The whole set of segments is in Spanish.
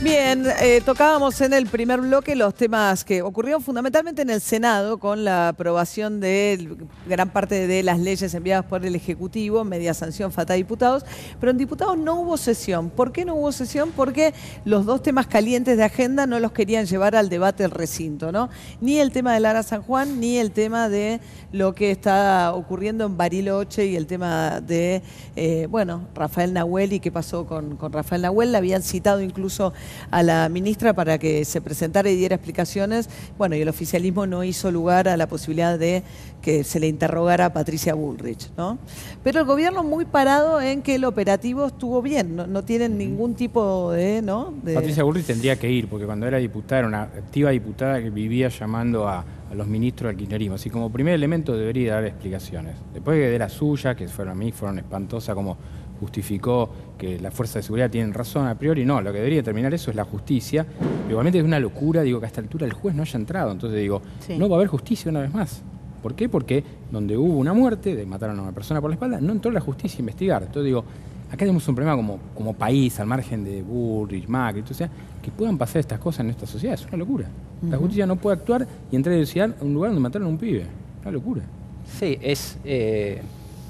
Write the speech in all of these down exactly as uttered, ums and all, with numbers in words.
Bien, eh, tocábamos en el primer bloque los temas que ocurrieron fundamentalmente en el Senado con la aprobación de gran parte de las leyes enviadas por el Ejecutivo, media sanción falta de diputados, pero en diputados no hubo sesión. ¿Por qué no hubo sesión? Porque los dos temas calientes de agenda no los querían llevar al debate del recinto, ¿no? Ni el tema de Lara San Juan, ni el tema de lo que está ocurriendo en Bariloche y el tema de, eh, bueno, Rafael Nahuel y qué pasó con, con Rafael Nahuel. La habían citado incluso a la ministra para que se presentara y diera explicaciones. Bueno, y el oficialismo no hizo lugar a la posibilidad de que se le interrogara a Patricia Bullrich, ¿no? Pero el gobierno muy parado en que el operativo estuvo bien, no, no tienen ningún tipo de, ¿no? de... Patricia Bullrich tendría que ir, porque cuando era diputada era una activa diputada que vivía llamando a, a los ministros del kirchnerismo. Así como primer elemento debería dar explicaciones. Después de la suya, que fueron a mí, fueron espantosas, como justificó que las fuerzas de seguridad tienen razón a priori, no, lo que debería terminar eso es la justicia. Pero igualmente es una locura, digo, que a esta altura el juez no haya entrado. Entonces digo, sí, no va a haber justicia una vez más. ¿Por qué? Porque donde hubo una muerte, de mataron a una persona por la espalda, no entró la justicia a investigar. Entonces digo, acá tenemos un problema como, como país, al margen de Bullrich, Macri, o sea, que puedan pasar estas cosas en esta sociedad, es una locura. Uh-huh. La justicia no puede actuar y entrar y decir a un lugar donde mataron a un pibe. Una locura. Sí, es eh,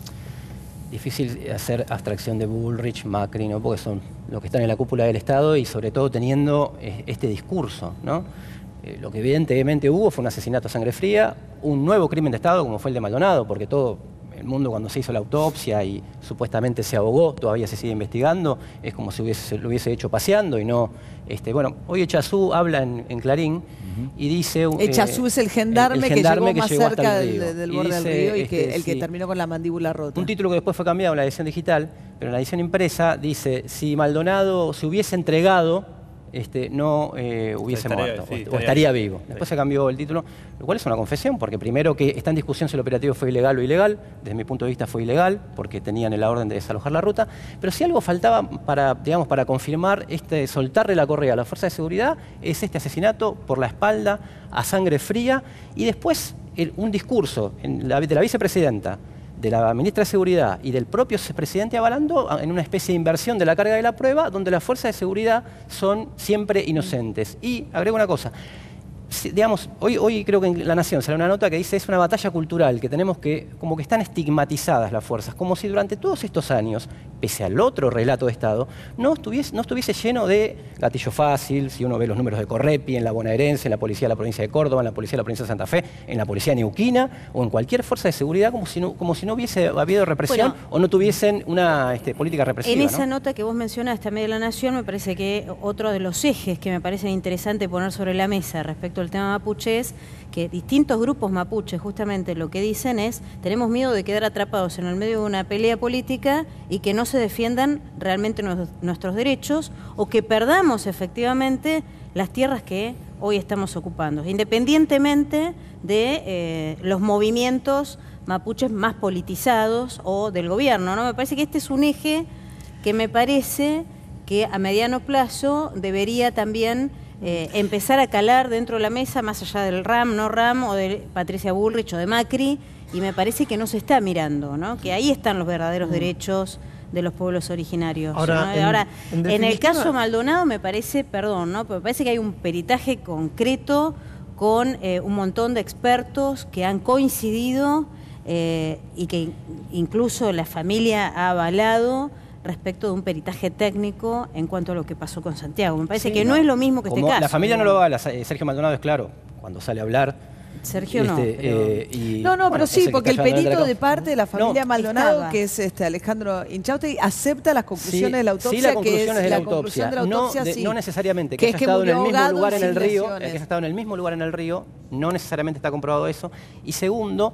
difícil hacer abstracción de Bullrich, Macri, ¿no? Porque son los que están en la cúpula del Estado y sobre todo teniendo eh, este discurso, ¿no? Eh, lo que evidentemente hubo fue un asesinato a sangre fría, un nuevo crimen de Estado como fue el de Maldonado, porque todo el mundo cuando se hizo la autopsia y supuestamente se ahogó, todavía se sigue investigando, es como si hubiese, lo hubiese hecho paseando y no... Este, bueno, hoy Echazú habla en, en Clarín uh-huh. y dice... Echazú eh, es el gendarme, el, el gendarme que llegó más que llegó cerca del, del borde dice, del río y este, que, el que sí, terminó con la mandíbula rota. Un título que después fue cambiado en la edición digital, pero en la edición impresa dice, si Maldonado se hubiese entregado, Este, no eh, hubiese estaría, muerto, sí, o, estaría, o estaría vivo. Después sí. se cambió el título, lo cual es una confesión, porque primero que está en discusión si el operativo fue ilegal o ilegal, desde mi punto de vista fue ilegal, porque tenían la orden de desalojar la ruta, pero si algo faltaba para, digamos, para confirmar, este, soltarle la correa a la fuerza de seguridad, es este asesinato por la espalda, a sangre fría, y después el, un discurso en la, de la vicepresidenta, de la ministra de Seguridad y del propio presidente avalando en una especie de inversión de la carga de la prueba, donde las fuerzas de seguridad son siempre inocentes. Y agrego una cosa, digamos, hoy, hoy creo que en La Nación sale una nota que dice es una batalla cultural, que tenemos que, como que están estigmatizadas las fuerzas, como si durante todos estos años, pese al otro relato de Estado, no estuviese, no estuviese lleno de gatillo fácil, si uno ve los números de Correpi, en la bonaerense, en la policía de la provincia de Córdoba, en la policía de la provincia de Santa Fe, en la policía neuquina, o en cualquier fuerza de seguridad, como si no, como si no hubiese habido represión, bueno, o no tuviesen una este, política represiva. En esa ¿no? nota que vos mencionaste a medio de La Nación, me parece que otro de los ejes que me parece interesante poner sobre la mesa respecto al tema mapuche es que distintos grupos mapuches justamente lo que dicen es tenemos miedo de quedar atrapados en el medio de una pelea política y que no se defiendan realmente nos, nuestros derechos o que perdamos efectivamente las tierras que hoy estamos ocupando, independientemente de eh, los movimientos mapuches más politizados o del gobierno, ¿no? Me parece que este es un eje que me parece que a mediano plazo debería también Eh, empezar a calar dentro de la mesa, más allá del RAM, no RAM, o de Patricia Bullrich o de Macri, y me parece que no se está mirando, ¿no? Que ahí están los verdaderos mm. derechos de los pueblos originarios. Ahora, ¿no? en, Ahora en, definitiva... en el caso Maldonado me parece, perdón, ¿no? Pero me parece que hay un peritaje concreto con eh, un montón de expertos que han coincidido eh, y que incluso la familia ha avalado respecto de un peritaje técnico en cuanto a lo que pasó con Santiago. Me parece sí, que no, no es lo mismo que Como este caso. La familia no lo avala, Sergio Maldonado es claro, cuando sale a hablar. Sergio este, no. Pero... Eh, y, no, no, bueno, pero sí, porque el perito de parte de la familia no, Maldonado, estaba. que es este Alejandro Inchausti, acepta las conclusiones sí, de la autopsia, sí, la conclusión que es de la, la autopsia. conclusión de la autopsia, no, de, sí. no necesariamente que, que haya es que estado en el mismo lugar en el río, lesiones. que haya estado en el mismo lugar en el río, no necesariamente está comprobado eso. Y segundo,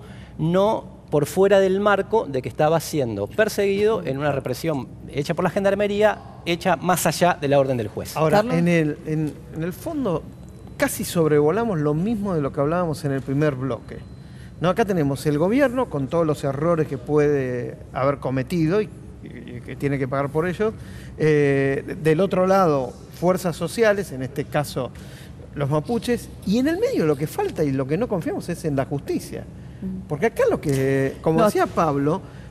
no por fuera del marco de que estaba siendo perseguido en una represión hecha por la gendarmería, hecha más allá de la orden del juez. Ahora, en el, en, en el fondo, casi sobrevolamos lo mismo de lo que hablábamos en el primer bloque. No, acá tenemos el gobierno con todos los errores que puede haber cometido y, y que tiene que pagar por ellos. Eh, del otro lado, fuerzas sociales, en este caso los mapuches, y en el medio lo que falta y lo que no confiamos es en la justicia. Porque acá lo que, como no. decía Pablo,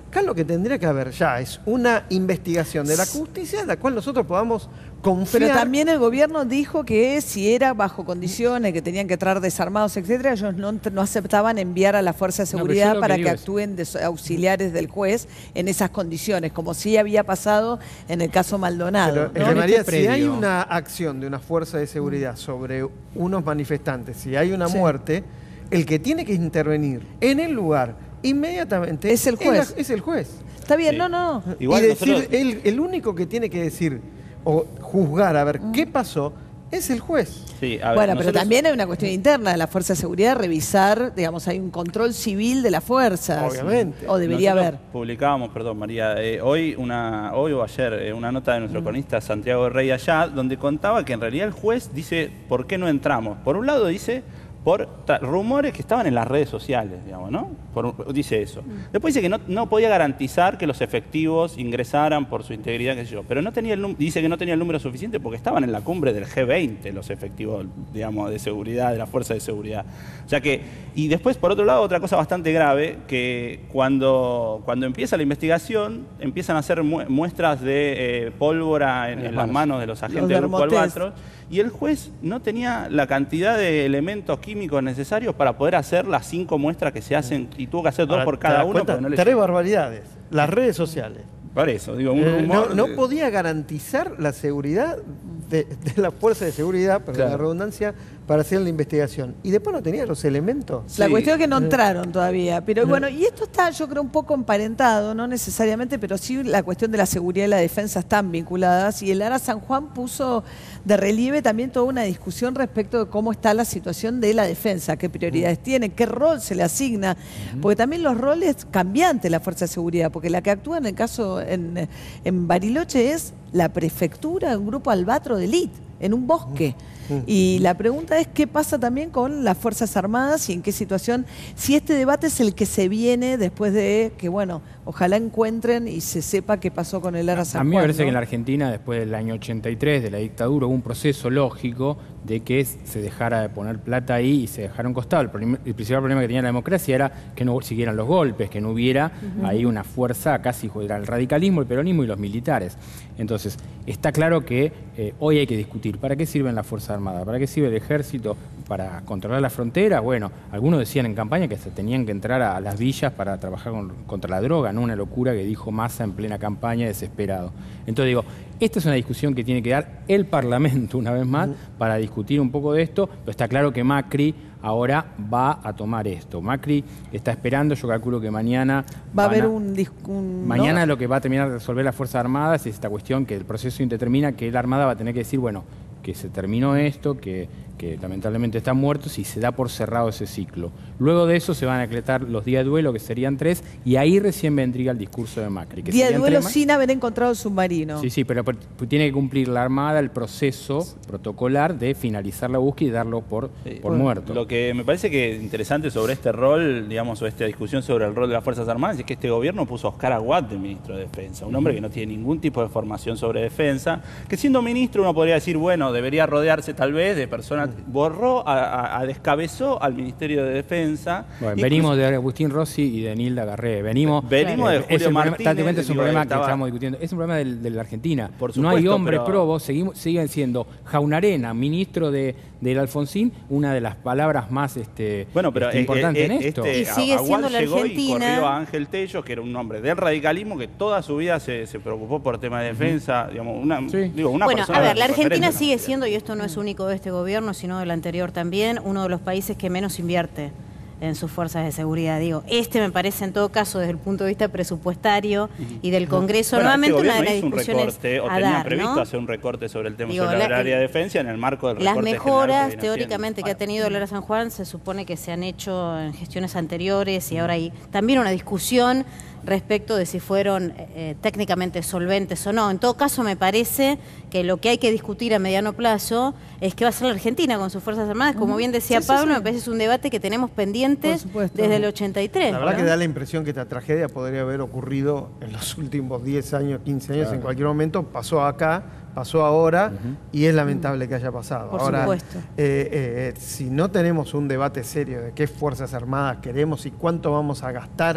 Acá lo que tendría que haber ya es una investigación de la justicia en la cual nosotros podamos confiar. Pero también el gobierno dijo que si era bajo condiciones, que tenían que entrar desarmados, etcétera, ellos no, no aceptaban enviar a la Fuerza de Seguridad no, para que, que actúen de auxiliares del juez en esas condiciones, como sí había pasado en el caso Maldonado. Pero, ¿no? María, si hay una acción de una Fuerza de Seguridad sobre unos manifestantes, si hay una sí. muerte, el que tiene que intervenir en el lugar inmediatamente es el juez. Es el juez. Está bien, sí. no, no. Igual y decir, nosotros... el, el único que tiene que decir o juzgar a ver mm. qué pasó es el juez. Sí, a ver, bueno, nosotros... pero también hay una cuestión interna de la Fuerza de Seguridad, revisar, digamos, hay un control civil de las fuerzas. Obviamente. O debería nosotros haber. Publicábamos, perdón María, eh, hoy, una, hoy o ayer eh, una nota de nuestro mm. cronista Santiago Rey allá, donde contaba que en realidad el juez dice, ¿por qué no entramos? Por un lado dice... por rumores que estaban en las redes sociales, digamos, ¿no? Por, dice eso. Después dice que no, no podía garantizar que los efectivos ingresaran por su integridad, qué sé yo, pero no tenía el, dice que no tenía el número suficiente porque estaban en la cumbre del G veinte los efectivos, digamos, de seguridad, de la fuerza de seguridad. O sea que, y después, por otro lado, otra cosa bastante grave, que cuando, cuando empieza la investigación, empiezan a hacer muestras de eh, pólvora en, en las manos de los agentes del Grupo Albatros, y el juez no tenía la cantidad de elementos químicos necesarios para poder hacer las cinco muestras que se hacen, y tuvo que hacer dos Ahora, por cada uno. No le... Tres barbaridades. Las redes sociales. Por eso, digo, un eh, rumor... No, no podía garantizar la seguridad de, de la fuerza de seguridad, perdón claro. la redundancia, para hacer la investigación. Y después no tenía los elementos. La sí. cuestión es que no entraron todavía. Pero no. bueno, y esto está, yo creo, un poco emparentado, no necesariamente, pero sí la cuestión de la seguridad y la defensa están vinculadas. Y el Ara San Juan puso de relieve también toda una discusión respecto de cómo está la situación de la defensa, qué prioridades uh-huh. tiene, qué rol se le asigna. Uh-huh. Porque también los roles cambiantes de la fuerza de seguridad, porque la que actúa en el caso en, en Bariloche es la prefectura de un grupo albatro de élite, en un bosque. Uh-huh. Y la pregunta es qué pasa también con las Fuerzas Armadas y en qué situación, si este debate es el que se viene después de que, bueno, ojalá encuentren y se sepa qué pasó con el Ara San Juan. A mí me parece ¿no? que en la Argentina, después del año ochenta y tres, de la dictadura, hubo un proceso lógico de que se dejara de poner plata ahí y se dejara a un costado. El, problem, el principal problema que tenía la democracia era que no siguieran los golpes, que no hubiera uh-huh. ahí una fuerza casi, era el radicalismo, el peronismo y los militares. Entonces, está claro que eh, hoy hay que discutir, ¿para qué sirven las Fuerzas Armadas? ¿Para qué sirve el ejército? ¿Para controlar la frontera? Bueno, algunos decían en campaña que se tenían que entrar a, a las villas para trabajar con, contra la droga, ¿no? Una locura que dijo Massa en plena campaña, desesperado. Entonces digo, esta es una discusión que tiene que dar el Parlamento una vez más para discutir un poco de esto, pero está claro que Macri ahora va a tomar esto. Macri está esperando, yo calculo que mañana... Va a haber a, un, un... Mañana ¿no? lo que va a terminar de resolver las Fuerzas Armadas es esta cuestión que el proceso determina que la Armada va a tener que decir, bueno, que se terminó esto, que, que lamentablemente están muertos y se da por cerrado ese ciclo. Luego de eso se van a decretar los días de duelo, que serían tres, y ahí recién vendría el discurso de Macri. Que día de duelo sin haber encontrado el submarino. Sí, sí, pero, pero tiene que cumplir la Armada el proceso protocolar de finalizar la búsqueda y darlo por, sí, por bueno, muerto. Lo que me parece que es interesante sobre este rol, digamos, o esta discusión sobre el rol de las Fuerzas Armadas, es que este gobierno puso a Oscar Aguad de ministro de Defensa, un hombre que no tiene ningún tipo de formación sobre defensa, que siendo ministro uno podría decir, bueno, debería rodearse tal vez de personas, borró, a, a, a descabezó al Ministerio de Defensa. Bueno, venimos de Agustín Rossi y de Nilda Garré, venimos, venimos de Julio Martínez. Tácticamente es un problema estaba... que estamos discutiendo, es un problema de, de la Argentina. Por supuesto, no hay hombres pero... probos, seguimos, siguen siendo Jaunarena, ministro de, del Alfonsín, una de las palabras más este, bueno, pero este, importantes eh, eh, en esto. Este, y sigue Aguad siendo la llegó Argentina. Y corrió a Ángel Tello, que era un hombre del radicalismo, que toda su vida se, se preocupó por temas de defensa. Uh-huh. Digamos, una, sí. digo, una bueno, a ver, la Argentina ¿no? sigue siendo, y esto no es único de este gobierno, sino del anterior también, uno de los países que menos invierte en sus fuerzas de seguridad. Digo, este me parece en todo caso desde el punto de vista presupuestario uh-huh. y del Congreso, bueno, nuevamente este una de las hizo discusiones un recorte, o a tenía dar, previsto ¿no? hacer un recorte sobre el tema Digo, sobre la, la área de defensa en el marco del las recorte mejoras que teóricamente que ha tenido el Ara San Juan se supone que se han hecho en gestiones anteriores y ahora hay también una discusión respecto de si fueron eh, técnicamente solventes o no. En todo caso, me parece que lo que hay que discutir a mediano plazo es qué va a hacer la Argentina con sus Fuerzas Armadas. Como bien decía sí, Pablo, sí, sí. me parece que es un debate que tenemos pendiente desde el ochenta y tres. La verdad ¿no? que da la impresión que esta tragedia podría haber ocurrido en los últimos diez años, quince años, claro. en cualquier momento. Pasó acá, pasó ahora, uh-huh. y es lamentable que haya pasado. Por ahora, supuesto. Eh, eh, si no tenemos un debate serio de qué Fuerzas Armadas queremos y cuánto vamos a gastar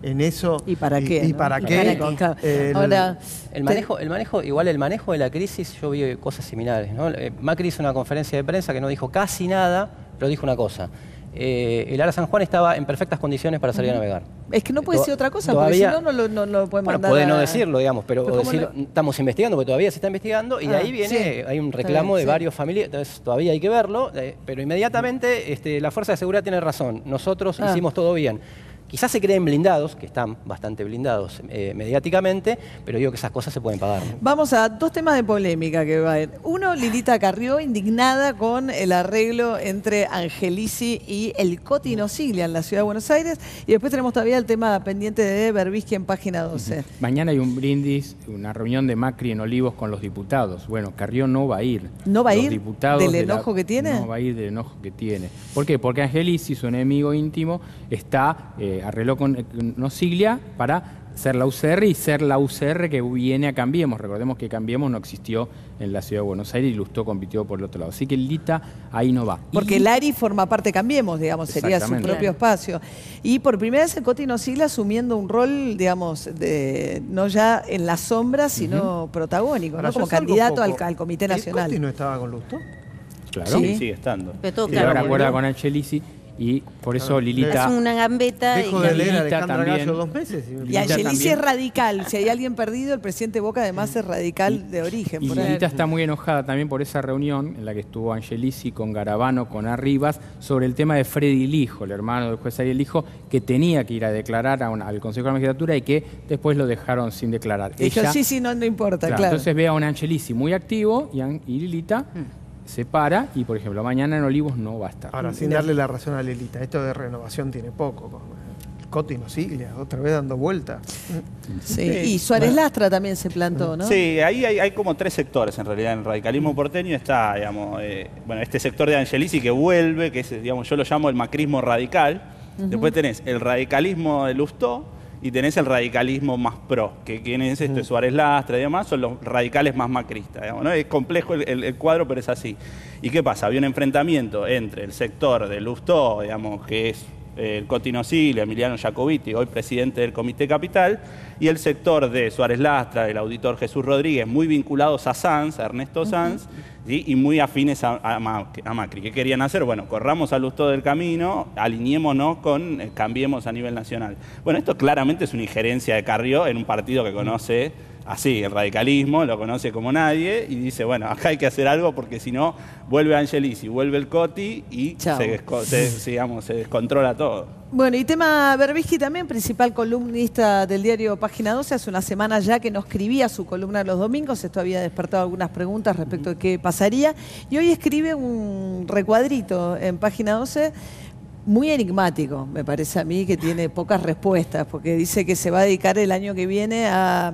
en eso. ¿Y para qué? ¿Y, y ¿no? para ¿Y qué? para qué? Claro. El, Ahora, El manejo, el manejo, igual el manejo de la crisis, yo vi cosas similares, ¿no? Eh, Macri hizo una conferencia de prensa que no dijo casi nada, pero dijo una cosa. Eh, el Ara San Juan estaba en perfectas condiciones para salir uh-huh. a navegar. Es que no puede decir otra cosa, todavía, porque si no, no lo, no, no lo pueden bueno, mandar puede a... no decirlo, digamos, pero, pero decir, no... estamos investigando, porque todavía se está investigando, y ah, de ahí viene, sí. hay un reclamo bien, de sí. varios familiares, entonces todavía hay que verlo, eh, pero inmediatamente este, la Fuerza de Seguridad tiene razón, nosotros ah. hicimos todo bien. Quizás se creen blindados, que están bastante blindados eh, mediáticamente, pero digo que esas cosas se pueden pagar, ¿no? Vamos a dos temas de polémica que va a haber. Uno, Lilita Carrió, indignada con el arreglo entre Angelici y el Coti Nosiglia en la Ciudad de Buenos Aires. Y después tenemos todavía el tema pendiente de Berbisky en Página doce. Uh-huh. Mañana hay un brindis, una reunión de Macri en Olivos con los diputados. Bueno, Carrió no va a ir. ¿No va a ir diputados del de enojo la, que tiene? No va a ir del enojo que tiene. ¿Por qué? Porque Angelici, su enemigo íntimo, está... Eh, arregló con Nosiglia para ser la U C R y ser la U C R que viene a Cambiemos. Recordemos que Cambiemos no existió en la Ciudad de Buenos Aires y Lustó compitió por el otro lado. Así que Lita ahí no va. Porque y... Lari forma parte de Cambiemos, digamos, sería su propio claro. espacio. Y por primera vez el Coti Nosiglia asumiendo un rol, digamos, de no ya en la sombra, sino uh-huh. protagónico, ¿no? Como candidato al, al Comité Nacional. ¿El Coti no estaba con Lustó? Claro. Sí, sí sigue estando. Pero y ahora acuerda con Angelici. Y por eso Lilita... Es una gambeta. Dejo y de leer a Lilita Alejandra también, Gallo dos meses. Y, y Angelici es radical. Si hay alguien perdido, el presidente Boca además es radical de origen. Y por Lilita está muy enojada también por esa reunión en la que estuvo Angelici con Garabano, con Arribas, sobre el tema de Freddy Lijo, el hermano del juez Ariel Lijo, que tenía que ir a declarar a una, al Consejo de la Magistratura y que después lo dejaron sin declarar. Dijo, Ella, sí, sí, no, no importa, claro, claro. Entonces ve a un Angelici muy activo y, y Lilita... Hmm. se para y, por ejemplo, mañana en Olivos no va a estar. Ahora, sin darle la razón a Lilita, esto de renovación tiene poco. Con Coti Nosiglia, otra vez dando vueltas. Sí. Y Suárez bueno. Lastra también se plantó, ¿no? Sí, ahí hay, hay como tres sectores en realidad. En el radicalismo porteño está, digamos, eh, bueno, este sector de Angelici que vuelve, que es, digamos, yo lo llamo el macrismo radical. Uh-huh. Después tenés el radicalismo de Lustó, y tenés el radicalismo más pro, que quien es este mm. Suárez Lastra y demás, son los radicales más macristas, digamos, ¿no? Es complejo el, el, el cuadro, pero es así. ¿Y qué pasa? Había un enfrentamiento entre el sector de Lustó, digamos, que es eh, el Coti Nosiglia, Emiliano Jacobiti, hoy presidente del Comité Capital, y el sector de Suárez Lastra, el auditor Jesús Rodríguez, muy vinculados a Sanz, a Ernesto Sanz, uh-huh. ¿sí? Y muy afines a, a, a Macri. ¿Qué querían hacer? Bueno, corramos a Lustó del camino, alineémonos con eh, Cambiemos a nivel nacional. Bueno, esto claramente es una injerencia de Carrió en un partido que conoce así, el radicalismo, lo conoce como nadie, y dice, bueno, acá hay que hacer algo porque si no, vuelve Angelici, vuelve el Coti y se, se, digamos, se descontrola todo. Bueno, y tema Berbisky también, principal columnista del diario Página doce, hace una semana ya que no escribía su columna los domingos, esto había despertado algunas preguntas respecto de qué pasaría, y hoy escribe un recuadrito en Página doce muy enigmático, me parece a mí, que tiene pocas respuestas, porque dice que se va a dedicar el año que viene a...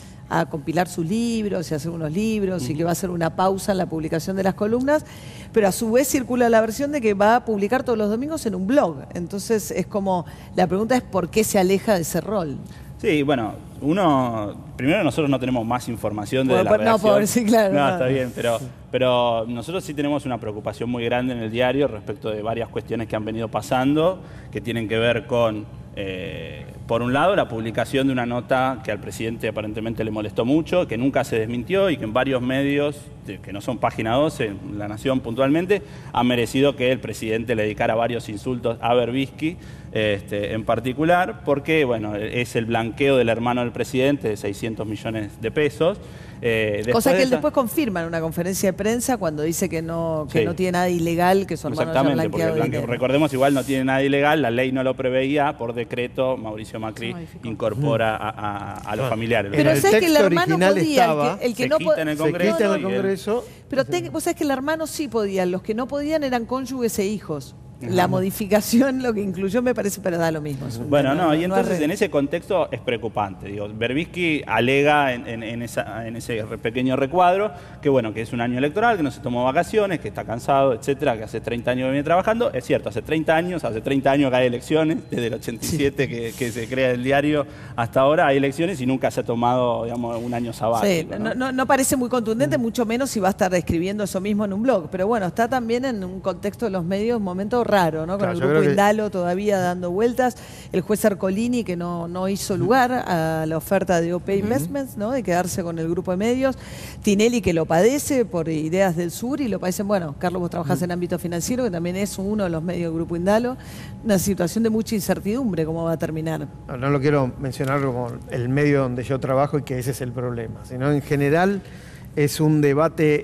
a compilar sus libros y hacer unos libros uh-huh. y que va a hacer una pausa en la publicación de las columnas, pero a su vez circula la versión de que va a publicar todos los domingos en un blog. Entonces es como, la pregunta es ¿por qué se aleja de ese rol? Sí, bueno, uno, primero nosotros no tenemos más información de bueno, la redacción. No, pobre, sí, claro. No, no, está bien, pero, pero nosotros sí tenemos una preocupación muy grande en el diario respecto de varias cuestiones que han venido pasando, que tienen que ver con... Eh, por un lado, la publicación de una nota que al presidente aparentemente le molestó mucho, que nunca se desmintió y que en varios medios, que no son Página doce, La Nación puntualmente, ha merecido que el presidente le dedicara varios insultos a Berbisky este, en particular, porque bueno, es el blanqueo del hermano del presidente de seiscientos millones de pesos. Eh, Cosa que de él esa... después confirma en una conferencia de prensa cuando dice que no, que sí. no tiene nada ilegal, que su hermano haya blanqueado blanque... dinero. Recordemos, igual no tiene nada ilegal, la ley no lo preveía, por decreto Mauricio Macri incorpora a, a, a los familiares. Pero sabes que el hermano podía, estaba, el que, el que se no quita en el Congreso. Se quita en el Congreso. Pero te, vos sabés que el hermano sí podía, los que no podían eran cónyuges e hijos. La modificación, lo que incluyó, me parece, pero da lo mismo. Bueno, no, y entonces en ese contexto es preocupante. Digo, Berbisky alega en, en, en, esa, en ese pequeño recuadro que, bueno, que es un año electoral, que no se tomó vacaciones, que está cansado, etcétera, que hace treinta años que viene trabajando. Es cierto, hace treinta años, hace treinta años que hay elecciones, desde el ochenta y siete sí. que, que se crea el diario hasta ahora hay elecciones y nunca se ha tomado, digamos, un año sabático. Sí, ¿no? No, no parece muy contundente, mm. mucho menos si va a estar escribiendo eso mismo en un blog. Pero bueno, está también en un contexto de los medios, un momento raro, ¿no? Con Claro, el yo grupo creo que- Indalo todavía dando vueltas, el juez Arcolini que no, no hizo lugar a la oferta de O P Investments, ¿no? De quedarse con el grupo de medios, Tinelli que lo padece por Ideas del Sur y lo padecen, bueno, Carlos, vos trabajás en ámbito financiero, que también es uno de los medios del grupo Indalo, una situación de mucha incertidumbre cómo va a terminar. No, no lo quiero mencionar como el medio donde yo trabajo y que ese es el problema, sino en general es un debate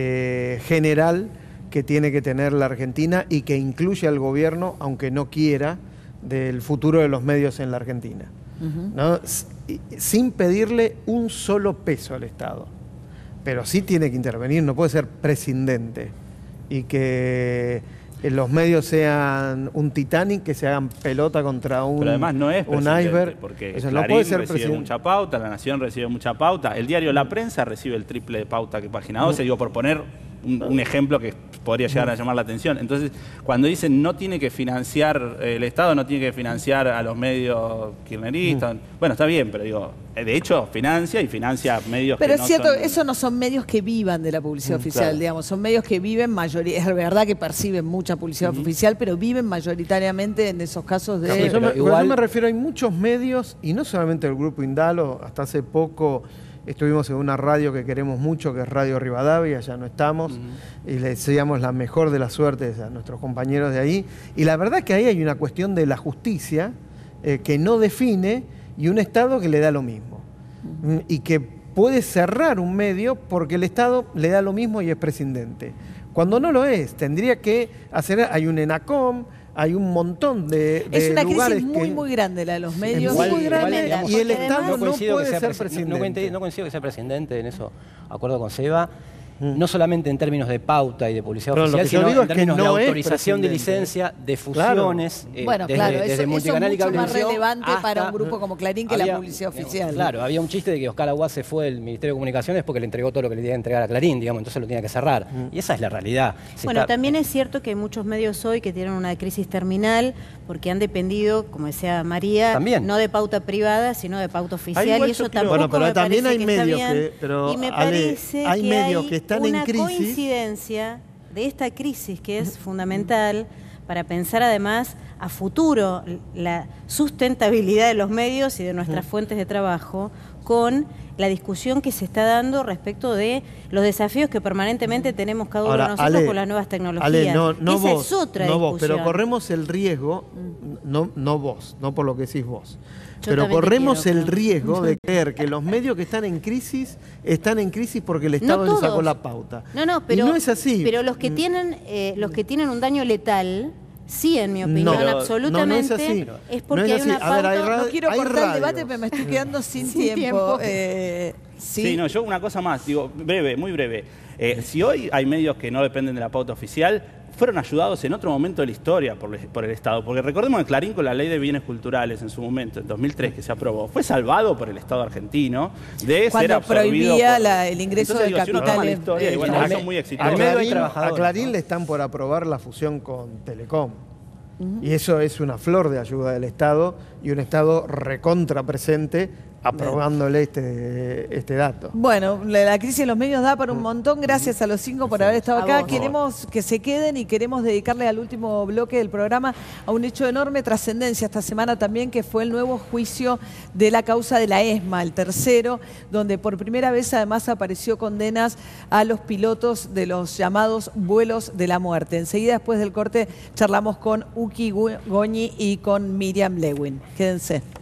eh, general que tiene que tener la Argentina y que incluye al gobierno, aunque no quiera, del futuro de los medios en la Argentina, Uh-huh. ¿no? S- y- sin pedirle un solo peso al Estado. Pero sí tiene que intervenir, no puede ser prescindente. Y que eh, los medios sean un Titanic, que se hagan pelota contra un, Pero además no es un presidente, iceberg. porque Eso Clarín no puede ser recibe presidente. mucha pauta, La Nación recibe mucha pauta, el diario La Prensa recibe el triple de pauta que Página doce, digo, por poner un, un ejemplo que podría llegar a llamar la atención. Entonces, cuando dicen no tiene que financiar, eh, el Estado no tiene que financiar a los medios kirchneristas, bueno, está bien, pero digo, eh, de hecho financia y financia medios Pero que es no cierto, son... esos no son medios que vivan de la publicidad Mm, oficial, claro. digamos, son medios que viven mayoría, es verdad que perciben mucha publicidad Ujú. oficial, pero viven mayoritariamente en esos casos de... Claro, yo, me, pero pero igual- yo me refiero, hay muchos medios, y no solamente el Grupo Indalo, hasta hace poco estuvimos en una radio que queremos mucho, que es Radio Rivadavia, ya no estamos, Ujú. y le deseamos la mejor de las suertes a nuestros compañeros de ahí. Y la verdad que ahí hay una cuestión de la justicia eh, que no define y un Estado que le da lo mismo. Mm, Y que puede cerrar un medio porque el Estado le da lo mismo y es prescindente. Cuando no lo es, tendría que hacer, hay un ENACOM, hay un montón de, de Es una lugares crisis muy, que... muy grande la de los medios. muy muy grande, grande. digamos, y el porque Estado además- no coincido puede que sea ser presi- no- presidente. No, coincido- no coincido que sea presidente en eso, acuerdo con Seba, no solamente en términos de pauta y de publicidad Pero lo oficial, que yo sino digo en es que términos no de es autorización de presidente. licencia, de Claro. fusiones, eh, Bueno, desde, claro, desde eso, eso es Multicanal y mucho más Cablevisión relevante para hasta- un grupo como Clarín que la Había- publicidad oficial. Claro, había un chiste de que Oscar Aguad se fue del Ministerio de Comunicaciones porque le entregó todo lo que le tenía que entregar a Clarín, digamos, entonces lo tenía que cerrar. Y esa es la realidad. Se Bueno, está- también es cierto que hay muchos medios hoy que tienen una crisis terminal porque han dependido, como decía María, También. no de pauta privada, sino de pauta oficial, igual y eso yo creo- tampoco Bueno, pero me también parece hay que está medios bien. que- pero, y me Ale, parece hay que medios hay que están en una crisis. coincidencia de esta crisis que es fundamental para pensar además a futuro la sustentabilidad de los medios y de nuestras fuentes de trabajo con la discusión que se está dando respecto de los desafíos que permanentemente tenemos cada uno Ahora, de nosotros Ale, con las nuevas tecnologías. Ale, no, no Esa vos, es otra no vos, discusión. pero corremos el riesgo, no, no vos, no por lo que decís vos, Yo pero también te corremos quiero, el claro. riesgo de creer que los medios que están en crisis están en crisis porque el Estado No les sacó todos. la pauta. No, no, pero, y no es así. pero los que tienen eh, los que tienen un daño letal, sí, en mi opinión, No, no, absolutamente, no es así. es porque No es hay así. una A ver, pauta. hay ra- No quiero hay cortar el radios. debate, pero me estoy quedando sin, Sin tiempo. tiempo. Eh, ¿sí? Sí, no, yo una cosa más, digo, breve, muy breve. Eh, si hoy hay medios que no dependen de la pauta oficial, fueron ayudados en otro momento de la historia por, el- por el Estado. Porque recordemos que Clarín, con la ley de bienes culturales en su momento, en dos mil tres, que se aprobó, fue salvado por el Estado argentino de ser Cuando absorbido prohibía por- la- el ingreso Entonces, del digo, si uno capital toma la en- historia, en- y bueno, en- son muy al A exitosos. medio hay Clarín, trabajadores, a Clarín ¿no? le están por aprobar la fusión con Telecom. Y eso es una flor de ayuda del Estado y un Estado recontra presente aprobándole este, este dato. Bueno, la, la crisis de los medios da para un montón. Gracias a los cinco por haber estado A acá. vos. Queremos que se queden y queremos dedicarle al último bloque del programa a un hecho de enorme trascendencia esta semana también, que fue el nuevo juicio de la causa de la ESMA, el tercero, donde por primera vez además apareció condenas a los pilotos de los llamados vuelos de la muerte. Enseguida, después del corte, charlamos con Uki Goñi y con Miriam Lewin. Quédense.